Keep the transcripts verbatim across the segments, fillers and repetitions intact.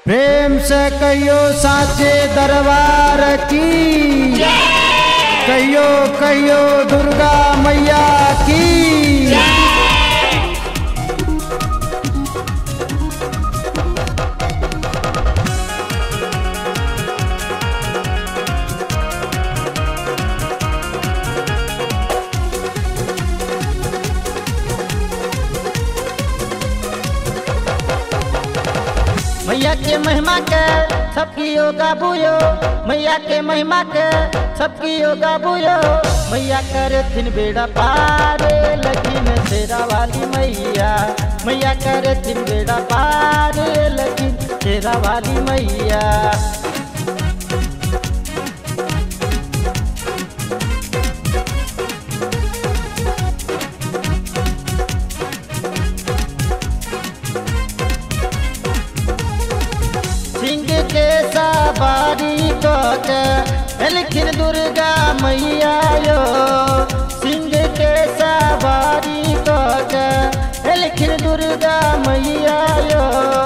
प्रेम से कहियो साचे दरबार की, कहियो कहियो दुर्गा मैया की। मैया के महिमा के सबकी योगा बुयो, मैया के महिमा के सबकी योगा बुयो। मैया करे थिन बेड़ा पार लेकिन तेरा वाली मैया, मैया करे थिन बेड़ा पार लेकिन तेरा वाली मैया। सिंह के सवारी के लिखिन दुर्गा मैया यो, सिंह के सवारी के लिखिन दुर्गा मैया यो।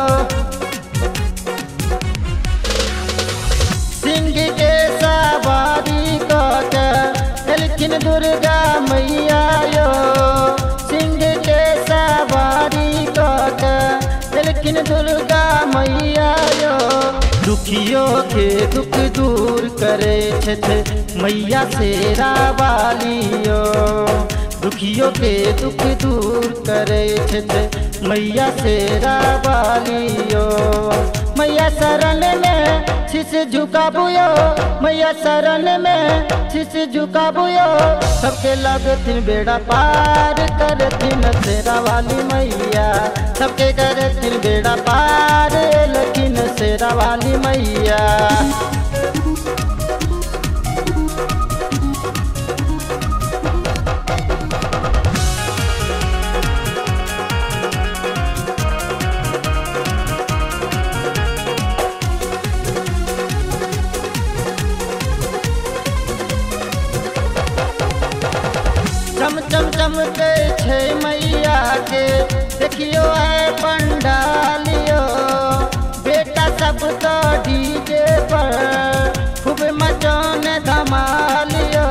सिंह के सवारी के लिखिन दुर्गा मैया यो, सिंह के सवारी के लिखिन दुर्गा मैया यो। दुखियों के दुख दूर करे छे मैया शेरा वालियो, दुखियों के दुख दूर करे छे मैया शेरा वालियो। मैया शरण में शीश झुकाबुयो, मैया शरण में शीश झुकाबुयो। सबके लगथिन बेड़ा पार करथिन शेरा वाली मैया, सबके करथिन बेड़ा पार लेकिन शेरा वाली मैया। चम चम चमके छे मैया के देखियो है पंडालियो। बेटा सब तो डीजे पर खूब मचौन धमालियो।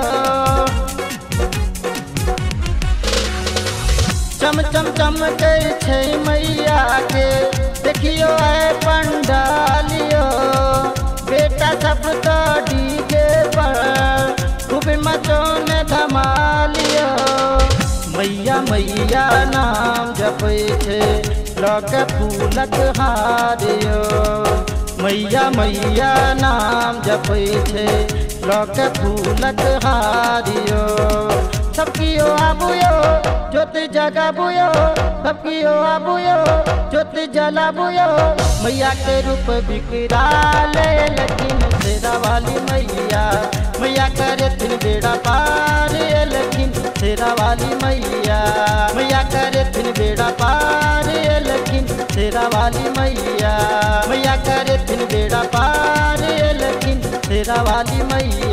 चम चम चमके छे मैया के देखियो है पंडालियो। बेटा सब तो डीजे पर खूब मचौन धमालियो। मैया मैया नाम जपे छे लग फूलक हारियो, मैया मैया नाम जपे छे लग फूलक हारियो। सबकी ओ आबुयो ज्योति जगाबुयो, सबकी ओ आबुयो ज्योति जलाबुयो। मैया के रूप विकराल लेकिन शेरा वाली मैया, मैया करे थिन बेड़ा पार लेकिन शेरा वाली मैया, मैया करे थिन बेड़ा पार लेकिन शेरा वाली मैया, मैया करे थिन बेड़ा पार लेकिन शेरा वाली मैया।